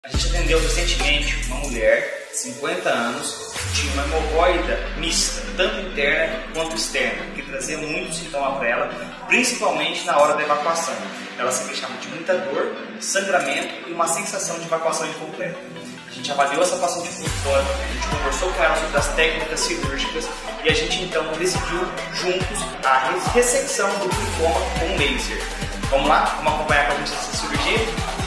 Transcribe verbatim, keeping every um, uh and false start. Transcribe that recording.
A gente atendeu recentemente uma mulher, cinquenta anos, que tinha uma hemorroida mista, tanto interna quanto externa, que trazia muito sintoma para ela, principalmente na hora da evacuação. Ela se queixava de muita dor, sangramento e uma sensação de evacuação incompleta. A gente avaliou essa paciente por fora, a gente conversou com ela sobre as técnicas cirúrgicas e a gente então decidiu juntos a ressecção do glioma com laser. Vamos lá? Vamos acompanhar com a gente essa cirurgia?